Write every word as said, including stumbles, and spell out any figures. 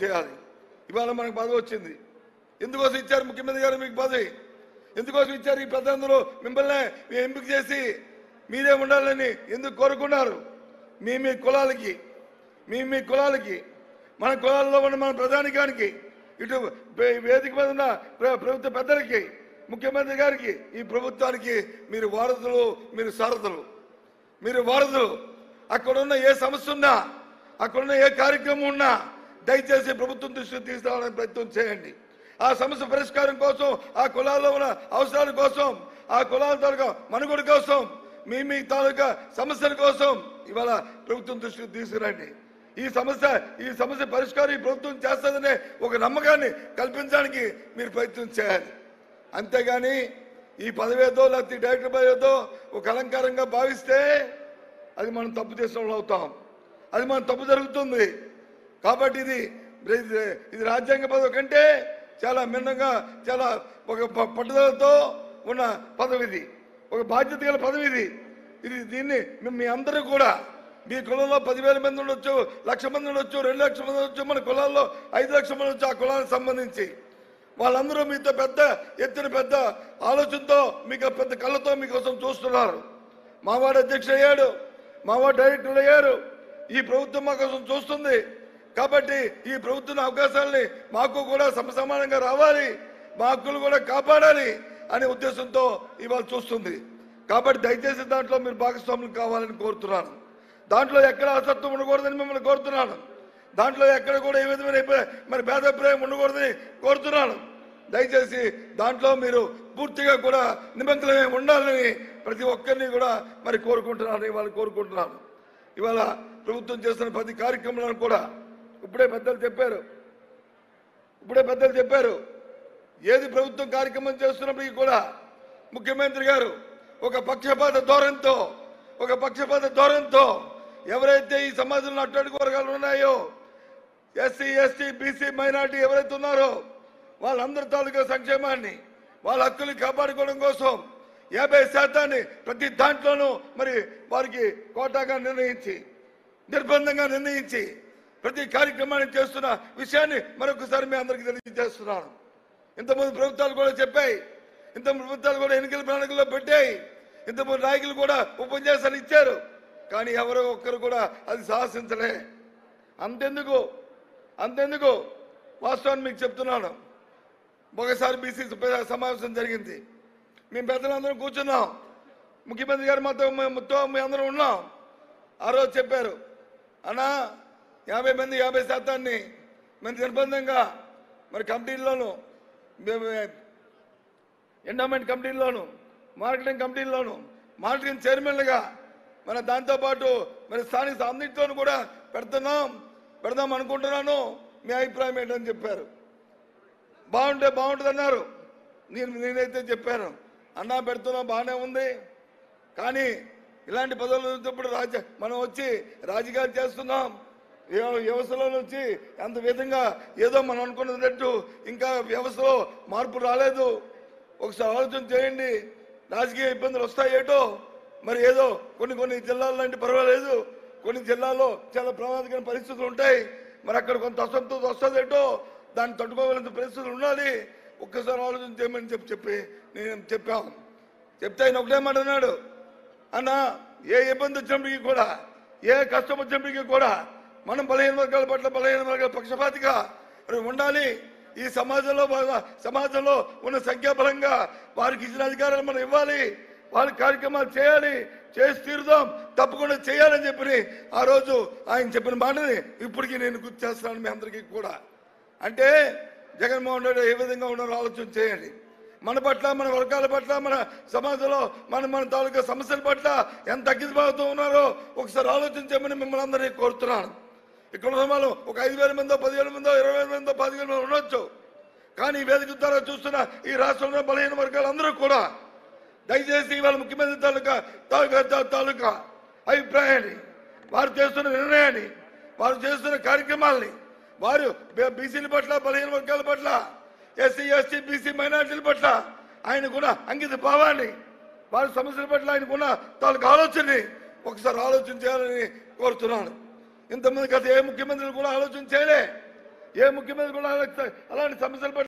చేయాలి. ఇవాళ మనకు పదవి వచ్చింది. ఎందుకోసం ఇచ్చారు ముఖ్యమంత్రి గారు మీకు పదవి? ఎందుకోసం ఇచ్చారు? ఈ ప్రధానంలో మిమ్మల్ని ఎంపిక చేసి మీరే ఉండాలని ఎందుకు కోరుకున్నారు? మీ మీ కులాలకి మీ మీ కులాలకి మన కులాల్లో ఉన్న మన ప్రధానికానికి, ఇటు వేదిక మీద ఉన్న ప్రభుత్వ పెద్దలకి, ముఖ్యమంత్రి గారికి, ఈ ప్రభుత్వానికి మీరు వారసులు, మీరు సారథులు, మీరు వారసులు. అక్కడున్న ఏ సమస్య ఉన్నా, అక్కడున్న ఏ కార్యక్రమం ఉన్నా దయచేసి ప్రభుత్వం దృష్టికి తీసుకురావడానికి ప్రయత్నం చేయండి. ఆ సమస్య పరిష్కారం కోసం, ఆ కులాల్లో ఉన్న అవసరాల కోసం, ఆ కులాల తాలూకా మనుగడ కోసం, మీ మీ తాలూకా సమస్యల కోసం ఇవాళ ప్రభుత్వం దృష్టికి తీసుకురండి. ఈ సమస్య ఈ సమస్య పరిష్కారం ఈ ప్రభుత్వం చేస్తుందనే ఒక నమ్మకాన్ని కల్పించడానికి మీరు ప్రయత్నం చేయాలి. అంతేగాని ఈ పదవేదో లేకపోతే డైరెక్టర్ పదవేదో ఒక అలంకారంగా భావిస్తే అది మనం తప్పు చేసిన వాళ్ళు అవుతాం. అది మనం తప్పు జరుగుతుంది. కాబట్టి ఇది ఇది రాజ్యాంగ పదవి కంటే చాలా భిన్నంగా, చాలా ఒక పట్టుదలతో ఉన్న పదవి ఇది, ఒక బాధ్యత గల పదవి ఇది. ఇది దీన్ని మీ అందరూ కూడా, మీ కులంలో పదివేల మంది ఉండొచ్చు, లక్ష మంది ఉండొచ్చు, రెండు లక్షల మంది ఉండొచ్చు, మన కులాల్లో ఐదు లక్షల మంది ఉండొచ్చు. ఆ కులానికి సంబంధించి వాళ్ళందరూ మీతో పెద్ద ఎత్తున పెద్ద ఆలోచనతో, మీకు పెద్ద కళ్ళతో మీకోసం చూస్తున్నారు. మావాడు అధ్యక్షుడు అయ్యాడు, మావాడు డైరెక్టర్ అయ్యారు. ఈ ప్రభుత్వం మా కోసం చూస్తుంది. కాబట్టి ఈ ప్రభుత్వం అవకాశాలని మాకు కూడా సమసమానంగా రావాలి, మా హక్కులు కూడా కాపాడాలి అనే ఉద్దేశంతో ఇవాళ చూస్తుంది. కాబట్టి దయచేసి దాంట్లో మీరు భాగస్వాములు కావాలని కోరుతున్నాను. దాంట్లో ఎక్కడ అసత్వం ఉండకూడదని మిమ్మల్ని కోరుతున్నాను. దాంట్లో ఎక్కడ కూడా ఏ విధమైన మరి భేదాభిప్రాయం ఉండకూడదని కోరుతున్నాను. దయచేసి దాంట్లో మీరు పూర్తిగా కూడా నిమగ్నమై ఉండాలని ప్రతి ఒక్కరిని కూడా మరి కోరుకుంటున్నాను, ఇవాళ కోరుకుంటున్నాను. ఇవాళ ప్రభుత్వం చేస్తున్న ప్రతి కార్యక్రమాలను కూడా ఇప్పుడే పెద్దలు చెప్పారు ఇప్పుడే పెద్దలు చెప్పారు ఏది ప్రభుత్వం కార్యక్రమం చేస్తున్నప్పటికీ కూడా ముఖ్యమంత్రి గారు ఒక పక్షపాత ధోరణితో ఒక పక్షపాత ధోరణితో ఎవరైతే ఈ సమాజంలో అట్టడుగు వర్గాలు ఉన్నాయో, ఎస్సీ ఎస్టీ బీసీ మైనార్టీ ఎవరైతే ఉన్నారో వాళ్ళందరి తాలూకా సంక్షేమాన్ని, వాళ్ళ హక్కులు కాపాడుకోవడం కోసం యాభై శాతాన్ని ప్రతి దాంట్లోనూ మరి వారికి కోటాగా నిర్ణయించి, నిర్బంధంగా నిర్ణయించి ప్రతి కార్యక్రమాన్ని చేస్తున్న విషయాన్ని మరొకసారి మీ అందరికీ తెలియజేస్తున్నాను. ఇంతమంది ప్రభుత్వాలు కూడా చెప్పాయి, ఇంత ప్రభుత్వాలు కూడా ఎన్నికల ప్రణాళికల్లో పెట్టాయి, ఇంతమంది నాయకులు కూడా ఉపన్యాసాలు ఇచ్చారు. కానీ ఎవరో ఒక్కరు కూడా అది సాహసించలే. అంతెందుకు అంతెందుకు వాస్తవాన్ని మీకు చెప్తున్నాను. ఒకసారి బీసీ సమావేశం జరిగింది. మేము పెద్దలందరం కూర్చున్నాం, ముఖ్యమంత్రి గారు మాతో మొత్తం మీ అందరం ఉన్నాం. ఆ రోజు చెప్పారు, అన్నా యాభై మంది యాభై శాతాన్ని మరి నిర్బంధంగా మరి కమిటీల్లోనూ, ఎండోమెంట్ కమిటీల్లోనూ, మార్కెటింగ్ కమిటీల్లోనూ, మార్కెటింగ్ చైర్మన్లుగా మన దాంతోపాటు మరి స్థానిక అన్నింటిలోనూ కూడా పెడుతున్నాం పెడదాం అనుకుంటున్నాను, మీ అభిప్రాయం ఏంటని చెప్పారు. బాగుంటే బాగుంటుంది అన్నారు. నేను నేనైతే చెప్పాను, అన్నా పెడుతున్నాం బాగానే ఉంది, కానీ ఇలాంటి పదవులు ఇప్పుడు రాజ్య మనం వచ్చి రాజకీయాలు చేస్తున్నాం, వ్యవస్థలో వచ్చి అంత విధంగా ఏదో మనం అనుకున్నట్టు ఇంకా వ్యవస్థలో మార్పు రాలేదు. ఒకసారి ఆలోచన చేయండి. రాజకీయ ఇబ్బందులు వస్తాయేటో, మరి ఏదో కొన్ని కొన్ని జిల్లాల్లో అంటే పర్వాలేదు, కొన్ని జిల్లాల్లో చాలా ప్రమాదకరమైన పరిస్థితులు ఉంటాయి. మరి అక్కడ కొంత అసంతృప్తి వస్తుందేటో, దాన్ని తట్టుకోవాల్సిన పరిస్థితులు ఉండాలి. ఒక్కసారి ఆలోచన చేయమని చెప్పి చెప్పి నేను చెప్పాము. చెప్తే ఆయన ఒకటే మాట అన్నాడు, అన్న ఏ ఇబ్బంది వచ్చినప్పటికీ కూడా, ఏ కష్టం వచ్చినప్పటికీ కూడా మనం బలహీన వర్గాల పట్ల బలహీన వర్గాల పక్షపాతిగా ఉండాలి. ఈ సమాజంలో సమాజంలో ఉన్న సంఖ్యాబలంగా వారికి ఇచ్చిన అధికారాలు మనం ఇవ్వాలి, వాళ్ళ కార్యక్రమాలు చేయాలి, చేసి తీరుదాం, తప్పకుండా చేయాలని చెప్పి ఆ రోజు ఆయన చెప్పిన మాటని ఇప్పటికీ నేను గుర్తు చేస్తున్నాను మీ అందరికీ కూడా. అంటే జగన్మోహన్ రెడ్డి ఏ విధంగా ఉన్నారో ఆలోచన చేయండి. మన పట్ల, మన వర్గాల పట్ల, మన సమాజంలో మన మన తాలూకా సమస్యల పట్ల ఎంత అగ్గిదిబాగుతూ ఉన్నారో ఒకసారి ఆలోచన చేయమని మిమ్మల్ని అందరినీ కోరుతున్నాను. ఇక్కడ సమాజంలో ఒక ఐదు వేల మందో పదివేల మందో ఇరవై వేల మందో పదివేల మంది ఉండొచ్చు, కానీ ఈ వేదిక ద్వారా చూస్తున్న ఈ రాష్ట్రంలో బలహీన వర్గాలందరూ కూడా దయచేసి ఇవాళ ముఖ్యమంత్రి తాలూకా తాలూకా తాలూకా అభిప్రాయాన్ని, వారు చేస్తున్న నిర్ణయాన్ని, వారు చేస్తున్న కార్యక్రమాలని, వారు బీసీల పట్ల, బలహీన వర్గాల పట్ల, ఎస్సీ ఎస్టీ బీసీ మైనార్టీల పట్ల ఆయనకున్న అంకిత భావాన్ని, వారి సమస్యల పట్ల ఆయనకున్న తాలూకా ఆలోచనని ఒకసారి ఆలోచన చేయాలని కోరుతున్నాను. ఇంతమంది గత ఏ ముఖ్యమంత్రులు కూడా ఆలోచన చేయలే. ఏ ముఖ్యమంత్రి కూడా అలాంటి సమస్యలు